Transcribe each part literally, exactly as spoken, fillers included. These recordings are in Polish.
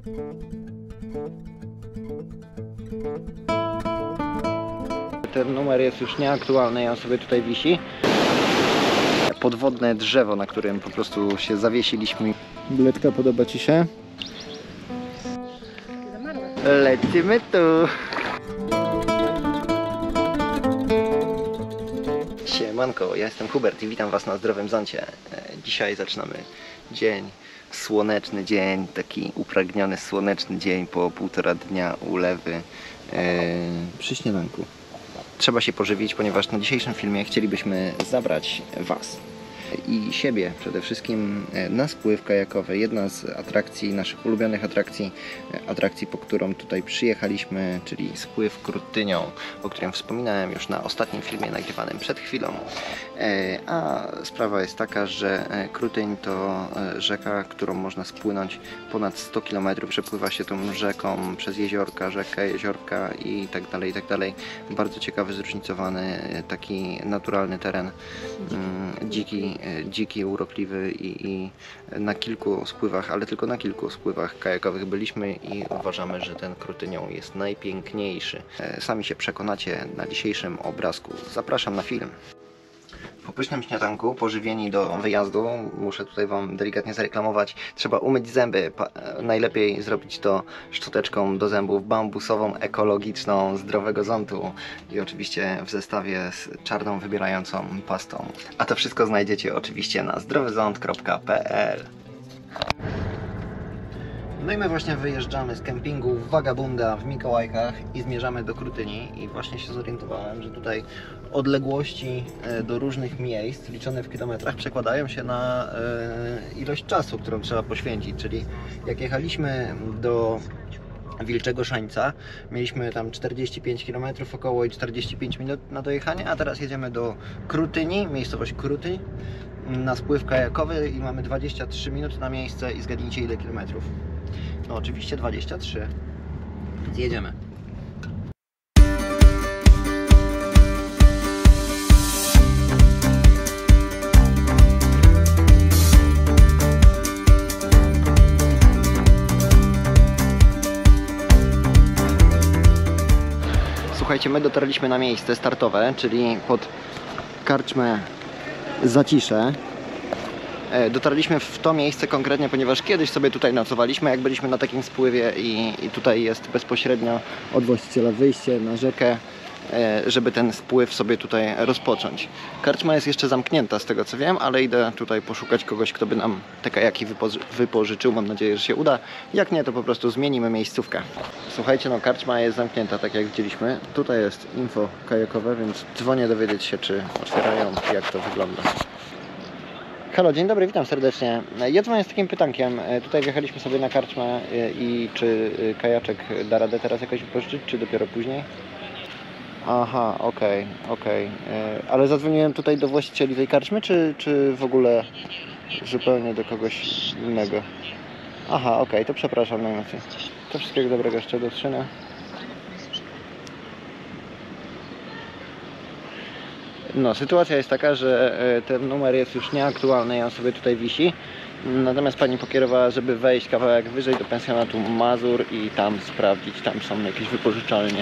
Ten numer jest już nieaktualny i on sobie tutaj wisi. Podwodne drzewo, na którym po prostu się zawiesiliśmy. Biletka, podoba Ci się? Lecimy tu! Siemanko, ja jestem Hubert i witam Was na Zdrowym Zoncie. Dzisiaj zaczynamy dzień, słoneczny dzień, taki upragniony słoneczny dzień po półtora dnia ulewy yy, przy śniadanku. Trzeba się pożywić, ponieważ na dzisiejszym filmie chcielibyśmy zabrać Was i siebie przede wszystkim na spływ kajakowy. Jedna z atrakcji, naszych ulubionych atrakcji, atrakcji, po którą tutaj przyjechaliśmy, czyli spływ Krutynią, o którym wspominałem już na ostatnim filmie nagrywanym przed chwilą. A sprawa jest taka, że Krutyń to rzeka, którą można spłynąć ponad sto kilometrów. Przepływa się tą rzeką przez jeziorka, rzekę, jeziorka i tak dalej, i tak dalej. Bardzo ciekawy, zróżnicowany, taki naturalny teren, dziki, dziki, urokliwy i, i na kilku spływach, ale tylko na kilku spływach kajakowych byliśmy i uważamy, że ten Krutynią jest najpiękniejszy. Sami się przekonacie na dzisiejszym obrazku. Zapraszam na film. Po pysznym śniadanku, pożywieni do wyjazdu, muszę tutaj Wam delikatnie zareklamować, trzeba umyć zęby. Pa najlepiej zrobić to szczoteczką do zębów bambusową, ekologiczną, zdrowego zontu i oczywiście w zestawie z czarną wybierającą pastą. A to wszystko znajdziecie oczywiście na zdrowy zont kropka p l. No i my właśnie wyjeżdżamy z kempingu Vagabunda w Mikołajkach i zmierzamy do Krutyni i właśnie się zorientowałem, że tutaj odległości do różnych miejsc liczone w kilometrach przekładają się na ilość czasu, którą trzeba poświęcić, czyli jak jechaliśmy do Wilczego Szańca, mieliśmy tam czterdzieści pięć kilometrów około i czterdzieści pięć minut na dojechanie, a teraz jedziemy do Krutyni, miejscowość Krutyń, na spływ kajakowy i mamy dwadzieścia trzy minut na miejsce i zgadnijcie ile kilometrów. No oczywiście dwadzieścia trzy, więc jedziemy. Słuchajcie, my dotarliśmy na miejsce startowe, czyli pod karczmę Zacisze. Dotarliśmy w to miejsce konkretnie, ponieważ kiedyś sobie tutaj nocowaliśmy, jak byliśmy na takim spływie i, i tutaj jest bezpośrednio od właściciela wyjście na rzekę, żeby ten spływ sobie tutaj rozpocząć. Karczma jest jeszcze zamknięta z tego co wiem, ale idę tutaj poszukać kogoś, kto by nam te kajaki wypoży wypożyczył. Mam nadzieję, że się uda. Jak nie, to po prostu zmienimy miejscówkę. Słuchajcie, no karczma jest zamknięta, tak jak widzieliśmy. Tutaj jest info kajakowe, więc dzwonię dowiedzieć się, czy otwierają, jak to wygląda. Halo, dzień dobry, witam serdecznie. Ja dzwonię z takim pytankiem. Tutaj wjechaliśmy sobie na karczmę i czy kajaczek da radę teraz jakoś wypożyczyć, czy dopiero później? Aha, okej, okay, okej. Okay. Ale zadzwoniłem tutaj do właścicieli tej karczmy, czy, czy w ogóle zupełnie do kogoś innego? Aha, okej, okay, to przepraszam najmocniej. To wszystkiego dobrego jeszcze do Trzyna. No, sytuacja jest taka, że ten numer jest już nieaktualny i on sobie tutaj wisi. Natomiast pani pokierowała, żeby wejść kawałek wyżej do pensjonatu Mazur i tam sprawdzić, tam są jakieś wypożyczalnie.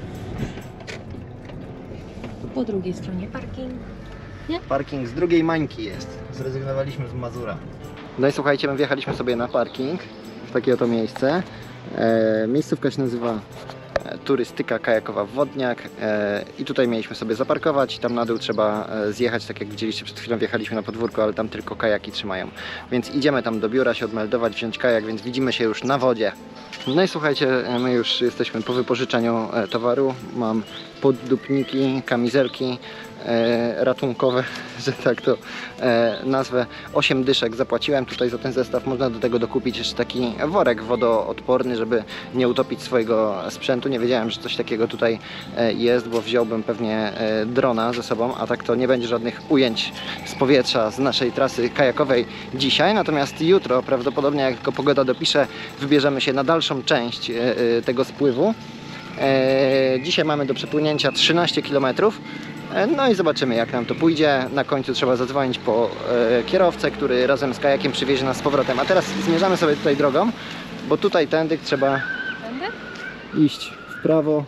Po drugiej stronie parking. Nie? Parking z drugiej Mańki jest. Zrezygnowaliśmy z Mazura. No i słuchajcie, my wjechaliśmy sobie na parking w takie oto miejsce. E, miejscówka się nazywa Turystyka Kajakowa Wodniak e, i tutaj mieliśmy sobie zaparkować. Tam na dół trzeba zjechać, tak jak widzieliście przed chwilą wjechaliśmy na podwórko, ale tam tylko kajaki trzymają. Więc idziemy tam do biura się odmeldować, wziąć kajak, więc widzimy się już na wodzie. No i słuchajcie, my już jesteśmy po wypożyczeniu towaru. Mam poddupniki, kamizelki e, ratunkowe, że tak to e, nazwę. osiem dyszek zapłaciłem tutaj za ten zestaw. Można do tego dokupić jeszcze taki worek wodoodporny, żeby nie utopić swojego sprzętu. Nie wiedziałem, że coś takiego tutaj e, jest, bo wziąłbym pewnie e, drona ze sobą, a tak to nie będzie żadnych ujęć z powietrza z naszej trasy kajakowej dzisiaj. Natomiast jutro, prawdopodobnie jak tylko pogoda dopisze, wybierzemy się na dalszą część e, e, tego spływu. E, dzisiaj mamy do przepłynięcia trzynaście kilometrów. E, no i zobaczymy, jak nam to pójdzie. Na końcu trzeba zadzwonić po e, kierowcę, który razem z kajakiem przywiezie nas z powrotem. A teraz zmierzamy sobie tutaj drogą bo tutaj tędy trzeba Będę? iść w prawo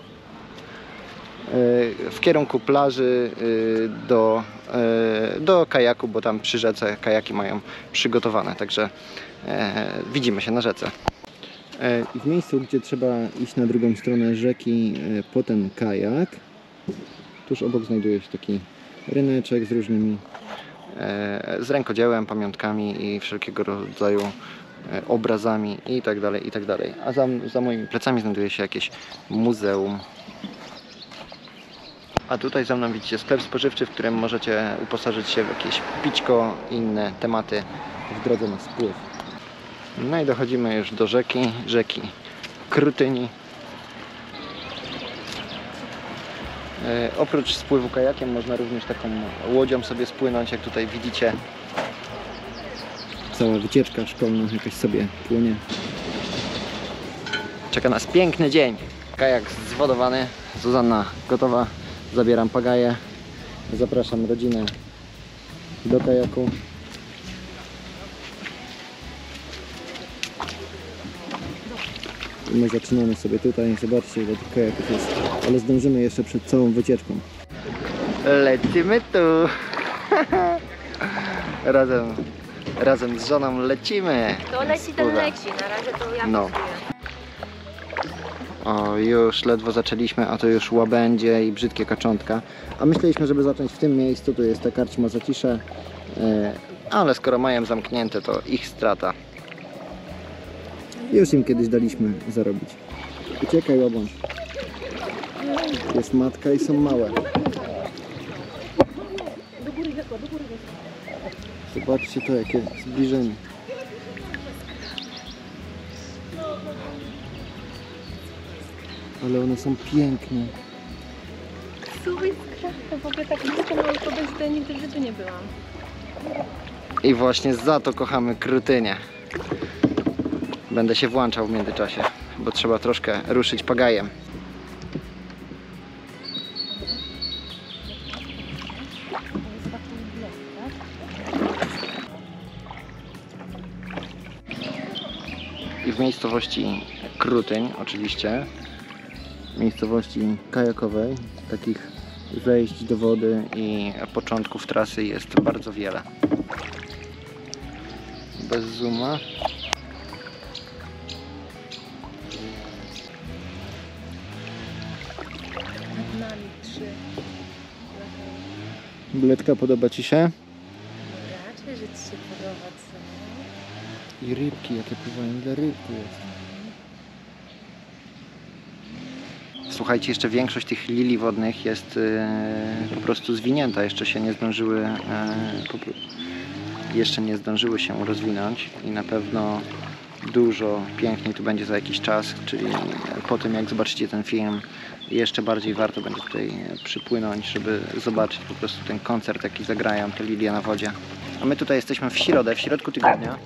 w kierunku plaży do, do kajaku, bo tam przy rzece kajaki mają przygotowane, także widzimy się na rzece. W miejscu, gdzie trzeba iść na drugą stronę rzeki po ten kajak, tuż obok znajduje się taki ryneczek z różnymi z rękodziełem, pamiątkami i wszelkiego rodzaju obrazami i tak dalej, i tak dalej. A za, za moimi plecami znajduje się jakieś muzeum. A tutaj za mną widzicie sklep spożywczy, w którym możecie uposażyć się w jakieś pićko i inne tematy w drodze na spływ. No i dochodzimy już do rzeki, rzeki Krutyni. E, oprócz spływu kajakiem można również taką łodzią sobie spłynąć, jak tutaj widzicie. Cała wycieczka szkolna jakaś sobie płynie. Czeka nas piękny dzień. Kajak zwodowany, Zuzanna gotowa. Zabieram pagaję. Zapraszam rodzinę do kajaku. I my zaczynamy sobie tutaj. Zobaczcie, ile tych kajaków jest. Ale zdążymy jeszcze przed całą wycieczką. Lecimy tu. razem, razem z żoną lecimy. To leci, ten leci. Na razie to ja no. O, już ledwo zaczęliśmy, a to już łabędzie i brzydkie kaczątka. A myśleliśmy, żeby zacząć w tym miejscu. Tu jest ta karczma Zacisze. Ale skoro mają zamknięte, to ich strata. Już im kiedyś daliśmy zarobić. Uciekaj, łabądź. Jest matka i są małe. Zobaczcie to, jakie zbliżenie. Ale one są piękne. Słuchaj, skrzydła, w ogóle tak blisko mały podejść, to ja nigdy w życiu nie byłam. I właśnie za to kochamy Krutynię. Będę się włączał w międzyczasie, bo trzeba troszkę ruszyć pagajem. I w miejscowości Krutyń, oczywiście, miejscowości kajakowej, takich zejść do wody i początków trasy jest bardzo wiele. Bez zooma. Nad nami trzy. Biletka, podoba Ci się? Raczej, że Ci się podoba, co? I rybki, jakie pływają, dla rybki jest. Słuchajcie, jeszcze większość tych lilii wodnych jest yy, po prostu zwinięta, jeszcze się nie zdążyły yy, po, jeszcze nie zdążyły się rozwinąć i na pewno dużo piękniej tu będzie za jakiś czas, czyli po tym jak zobaczycie ten film, jeszcze bardziej warto będzie tutaj przypłynąć, żeby zobaczyć po prostu ten koncert, jaki zagrają te lilie na wodzie. A my tutaj jesteśmy w środę, w środku tygodnia.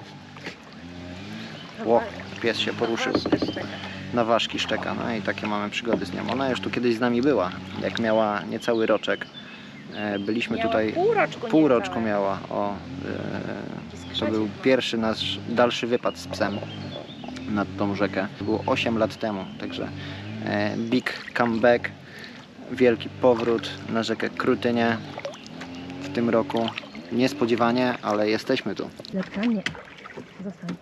Ło, pies się poruszył. Na ważki szczeka, no i takie mamy przygody z nią. Ona już tu kiedyś z nami była, jak miała niecały roczek. Byliśmy Miała tutaj, pół roczku, pół nie roczku całe. miała. O, to był pierwszy nasz dalszy wypad z psem nad tą rzekę. To było osiem lat temu, także big comeback, wielki powrót na rzekę Krutynię w tym roku. Niespodziewanie, ale jesteśmy tu. Letka nie. Zostań.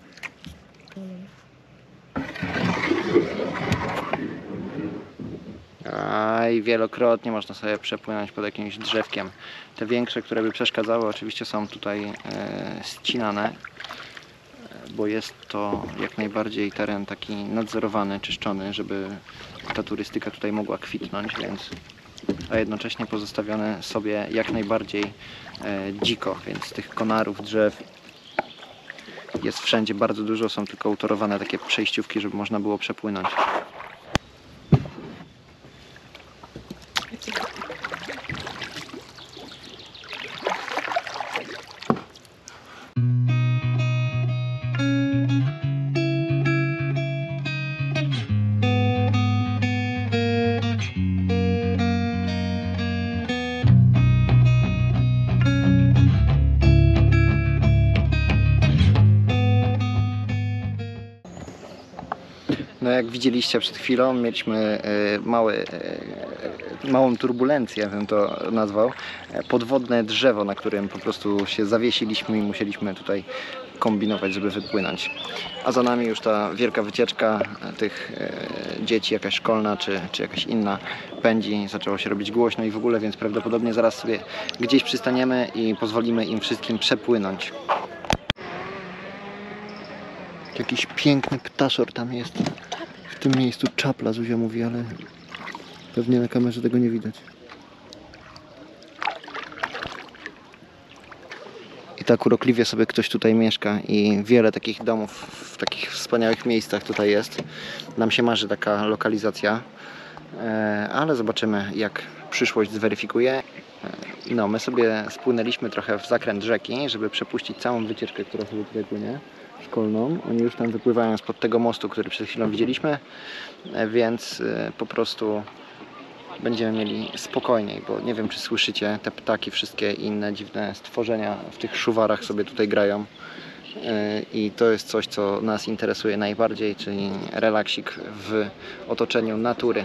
A i wielokrotnie można sobie przepłynąć pod jakimś drzewkiem. Te większe, które by przeszkadzały, oczywiście są tutaj e, ścinane, bo jest to jak najbardziej teren taki nadzorowany, czyszczony, żeby ta turystyka tutaj mogła kwitnąć, więc a jednocześnie pozostawione sobie jak najbardziej e, dziko, więc tych konarów, drzew jest wszędzie bardzo dużo, są tylko utorowane takie przejściówki, żeby można było przepłynąć. No jak widzieliście przed chwilą, mieliśmy e, mały, e, małą turbulencję, bym to nazwał. E, podwodne drzewo, na którym po prostu się zawiesiliśmy i musieliśmy tutaj kombinować, żeby wypłynąć. A za nami już ta wielka wycieczka tych e, dzieci, jakaś szkolna czy, czy jakaś inna pędzi. Zaczęło się robić głośno i w ogóle, więc prawdopodobnie zaraz sobie gdzieś przystaniemy i pozwolimy im wszystkim przepłynąć. Jakiś piękny ptaszor tam jest. W tym miejscu czapla, Zuzia mówi, ale pewnie na kamerze tego nie widać. I tak urokliwie sobie ktoś tutaj mieszka i wiele takich domów w takich wspaniałych miejscach tutaj jest. Nam się marzy taka lokalizacja, ale zobaczymy, jak przyszłość zweryfikuje. No, my sobie spłynęliśmy trochę w zakręt rzeki, żeby przepuścić całą wycieczkę, która sobie tutaj płynie, szkolną. Oni już tam wypływają spod tego mostu, który przed chwilą widzieliśmy, więc po prostu będziemy mieli spokojniej, bo nie wiem, czy słyszycie, te ptaki, wszystkie inne dziwne stworzenia w tych szuwarach sobie tutaj grają. I to jest coś, co nas interesuje najbardziej, czyli relaksik w otoczeniu natury.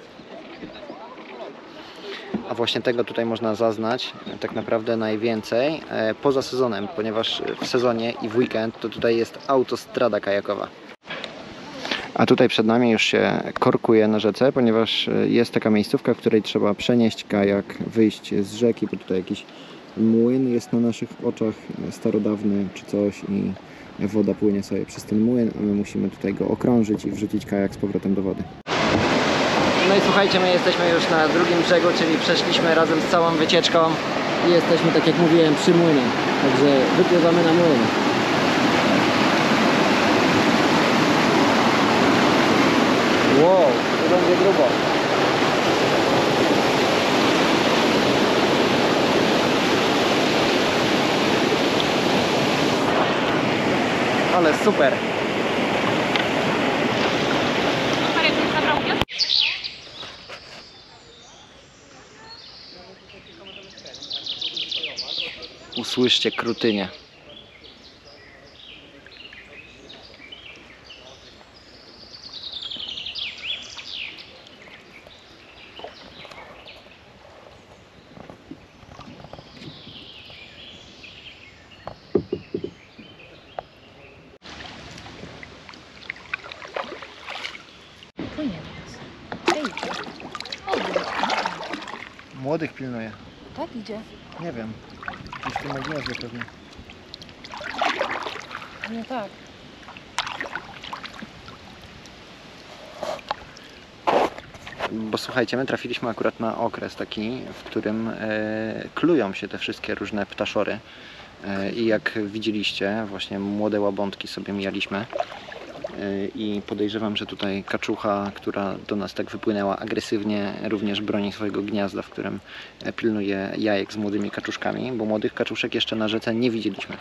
A właśnie tego tutaj można zaznać tak naprawdę najwięcej poza sezonem, ponieważ w sezonie i w weekend to tutaj jest autostrada kajakowa. A tutaj przed nami już się korkuje na rzece, ponieważ jest taka miejscówka, w której trzeba przenieść kajak, wyjść z rzeki, bo tutaj jakiś młyn jest na naszych oczach, starodawny czy coś, i woda płynie sobie przez ten młyn, a my musimy tutaj go okrążyć i wrzucić kajak z powrotem do wody. No i słuchajcie, my jesteśmy już na drugim brzegu, czyli przeszliśmy razem z całą wycieczką i jesteśmy, tak jak mówiłem, przy młynie, także wypływamy na młyn. Wow, to będzie grubo. Ale super. Usłyszcie krutynię. Młodych pilnuje. Tak idzie. Nie wiem. Już tu na gniazdzie pewnie. No tak. Bo słuchajcie, my trafiliśmy akurat na okres taki, w którym e, klują się te wszystkie różne ptaszory. E, I jak widzieliście, właśnie młode łabądki sobie mijaliśmy. I podejrzewam, że tutaj kaczucha, która do nas tak wypłynęła agresywnie, również broni swojego gniazda, w którym pilnuje jajek z młodymi kaczuszkami, bo młodych kaczuszek jeszcze na rzece nie widzieliśmy.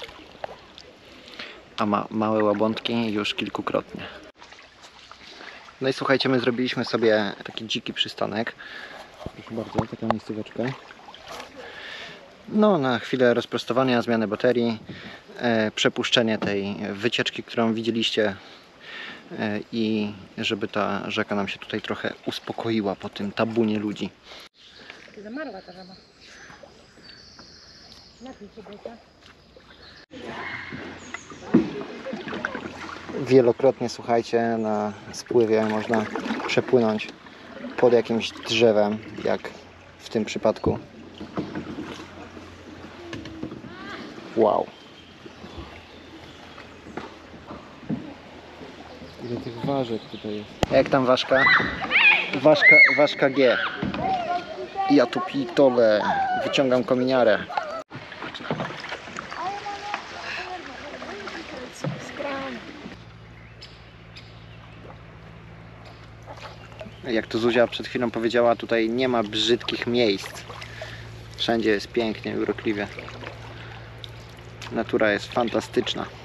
A ma małe łabądki już kilkukrotnie. No i słuchajcie, my zrobiliśmy sobie taki dziki przystanek. Proszę bardzo, taka miejscóweczka. No, na chwilę rozprostowania, zmiany baterii, e, przepuszczenie tej wycieczki, którą widzieliście, e, i żeby ta rzeka nam się tutaj trochę uspokoiła po tym tabunie ludzi. Zamarła ta żaba. Napij się, Bejka. Wielokrotnie, słuchajcie, na spływie można przepłynąć pod jakimś drzewem, jak w tym przypadku. Wow. Ile tych ważek tutaj jest. Jak tam ważka? Ważka, ważka G. Ja tu pitole. Wyciągam kominiarę. Jak to Zuzia przed chwilą powiedziała, tutaj nie ma brzydkich miejsc. Wszędzie jest pięknie, urokliwie. Natura jest fantastyczna.